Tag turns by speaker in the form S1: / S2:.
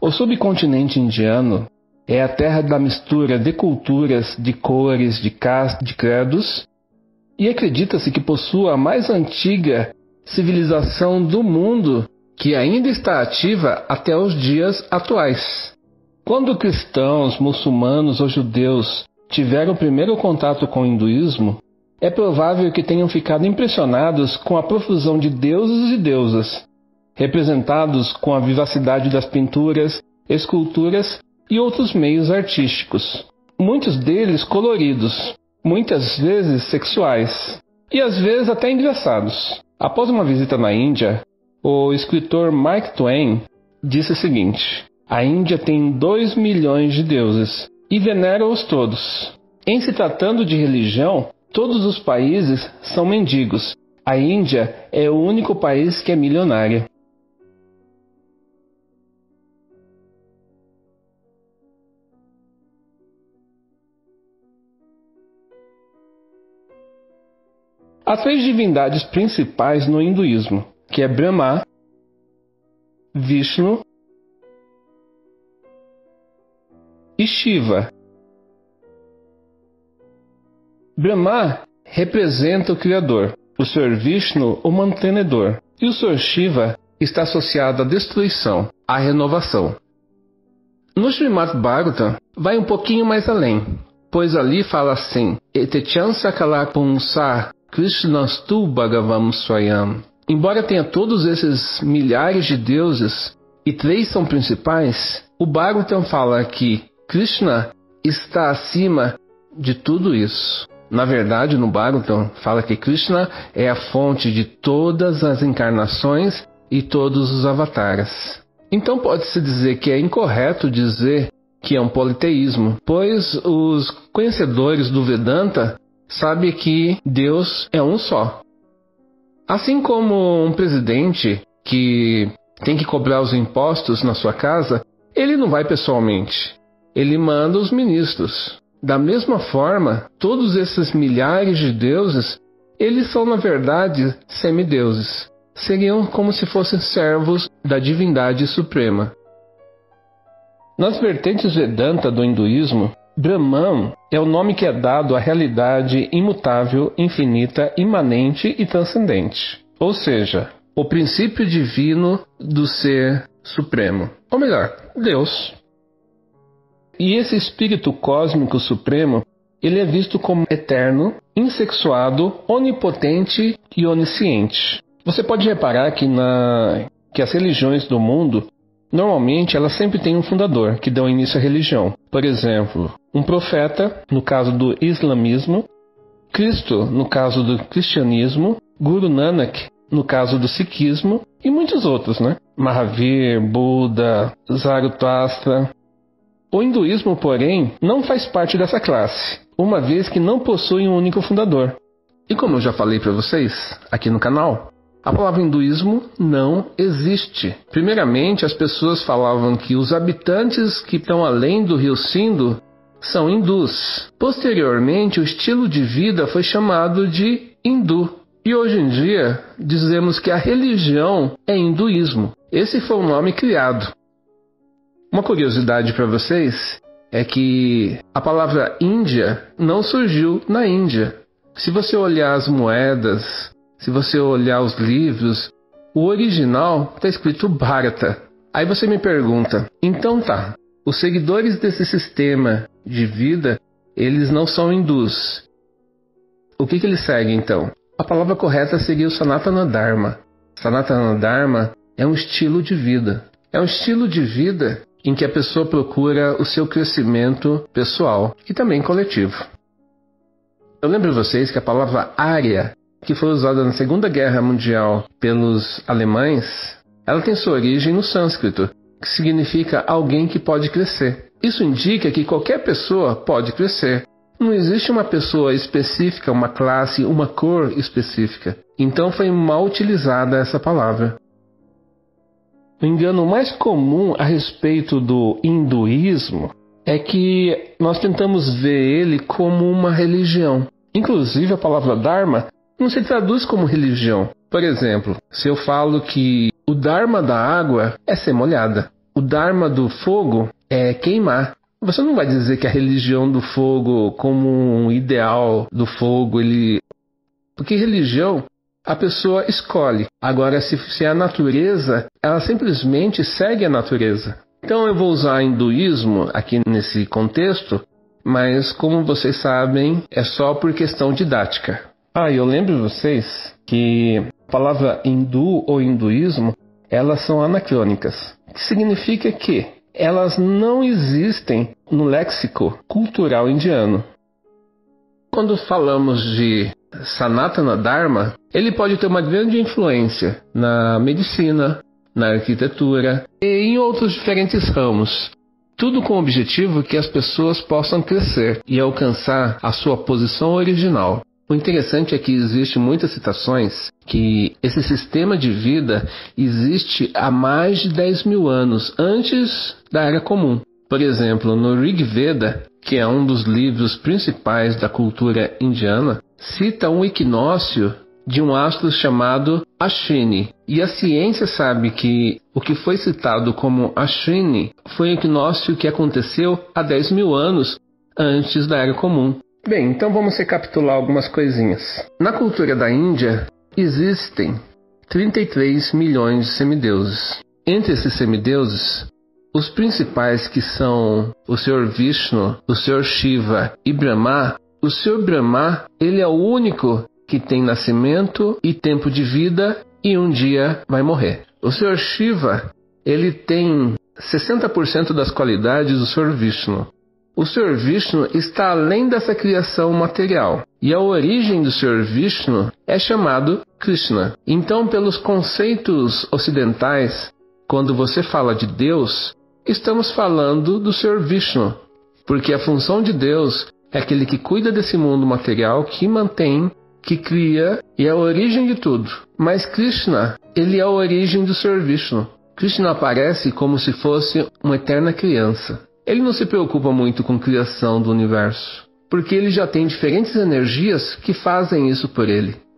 S1: O subcontinente indiano é a terra da mistura de culturas, de cores, de castas, de credos, e acredita-se que possua a mais antiga civilização do mundo, que ainda está ativa até os dias atuais. Quando cristãos, muçulmanos ou judeus tiveram o primeiro contato com o hinduísmo, é provável que tenham ficado impressionados com a profusão de deuses e deusas, representados com a vivacidade das pinturas, esculturas e outros meios artísticos, muitos deles coloridos, muitas vezes sexuais, e às vezes até engraçados. Após uma visita na Índia, o escritor Mark Twain disse o seguinte: a Índia tem 2 milhões de deuses e venera-os todos. Em se tratando de religião, todos os países são mendigos. A Índia é o único país que é milionário. Há 3 divindades principais no hinduísmo, que é Brahma, Vishnu e Shiva. Brahma representa o Criador, o Sr. Vishnu o mantenedor, e o Sr. Shiva está associado à destruição, à renovação. No Srimad Bhagavatam vai um pouquinho mais além, pois ali fala assim: Etechan sakala punsa Krishnastu Bhagavam Swayam. Embora tenha todos esses milhares de deuses e 3 são principais, o Bhagavatam fala que Krishna está acima de tudo isso. Na verdade, no Bhagavatam fala que Krishna é a fonte de todas as encarnações e todos os avatares. Então pode-se dizer que é incorreto dizer que é um politeísmo, pois os conhecedores do Vedanta sabem que Deus é um só. Assim como um presidente que tem que cobrar os impostos na sua casa, ele não vai pessoalmente, ele manda os ministros. Da mesma forma, todos esses milhares de deuses, eles são na verdade semideuses. Seriam como se fossem servos da divindade suprema. Nas vertentes Vedanta do hinduísmo, Brahman é o nome que é dado à realidade imutável, infinita, imanente e transcendente. Ou seja, o princípio divino do ser supremo. Ou melhor, Deus. E esse espírito cósmico supremo, ele é visto como eterno, insexuado, onipotente e onisciente. Você pode reparar que as religiões do mundo, normalmente elas sempre têm um fundador que dá início à religião. Por exemplo, um profeta, no caso do islamismo, Cristo, no caso do cristianismo, Guru Nanak, no caso do sikhismo, e muitos outros, né? Mahavir, Buda, Zarathustra. O hinduísmo, porém, não faz parte dessa classe, uma vez que não possui um único fundador. E como eu já falei para vocês aqui no canal, a palavra hinduísmo não existe. Primeiramente, as pessoas falavam que os habitantes que estão além do rio Sindhu são hindus. Posteriormente, o estilo de vida foi chamado de hindu. E hoje em dia, dizemos que a religião é hinduísmo. Esse foi o nome criado. Uma curiosidade para vocês é que a palavra Índia não surgiu na Índia. Se você olhar as moedas, se você olhar os livros, o original está escrito Bharata. Aí você me pergunta, então tá, os seguidores desse sistema de vida, eles não são hindus. O que eles seguem então? A palavra correta seria o Sanatana Dharma. Sanatana Dharma é um estilo de vida. É um estilo de vida em que a pessoa procura o seu crescimento pessoal e também coletivo. Eu lembro vocês que a palavra Arya, que foi usada na Segunda Guerra Mundial pelos alemães, ela tem sua origem no sânscrito, que significa alguém que pode crescer. Isso indica que qualquer pessoa pode crescer. Não existe uma pessoa específica, uma classe, uma cor específica. Então foi mal utilizada essa palavra. O engano mais comum a respeito do hinduísmo é que nós tentamos ver ele como uma religião. Inclusive a palavra Dharma não se traduz como religião. Por exemplo, se eu falo que o Dharma da água é ser molhada, O Dharma do fogo é queimar. Você não vai dizer que a religião do fogo, como um ideal do fogo, porque religião a pessoa escolhe. Agora, se é a natureza, ela simplesmente segue a natureza. Então eu vou usar hinduísmo aqui nesse contexto, mas como vocês sabem, é só por questão didática. Eu lembro vocês que a palavra hindu ou hinduísmo, elas são anacrônicas, que significa que elas não existem no léxico cultural indiano. Quando falamos de Sanatana Dharma, ele pode ter uma grande influência na medicina, na arquitetura e em outros diferentes ramos. Tudo com o objetivo que as pessoas possam crescer e alcançar a sua posição original. O interessante é que existem muitas citações que esse sistema de vida existe há mais de 10 mil anos antes da Era Comum. Por exemplo, no Rig Veda, que é um dos livros principais da cultura indiana, cita um equinócio de um astro chamado Ashwini. E a ciência sabe que o que foi citado como Ashwini foi um equinócio que aconteceu há 10 mil anos antes da Era Comum. Bem, então vamos recapitular algumas coisinhas. Na cultura da Índia, existem 33 milhões de semideuses. Entre esses semideuses, os principais que são o Senhor Vishnu, o Senhor Shiva e Brahma. O Senhor Brahma, ele é o único que tem nascimento e tempo de vida e um dia vai morrer. O Senhor Shiva, ele tem 60% das qualidades do Senhor Vishnu. O Senhor Vishnu está além dessa criação material. E a origem do Senhor Vishnu é chamado Krishna. Então, pelos conceitos ocidentais, quando você fala de Deus, estamos falando do Senhor Vishnu. Porque a função de Deus é aquele que cuida desse mundo material, que mantém, que cria e é a origem de tudo. Mas Krishna, ele é a origem do Senhor Vishnu. Krishna aparece como se fosse uma eterna criança. Ele não se preocupa muito com a criação do universo, porque ele já tem diferentes energias que fazem isso por ele.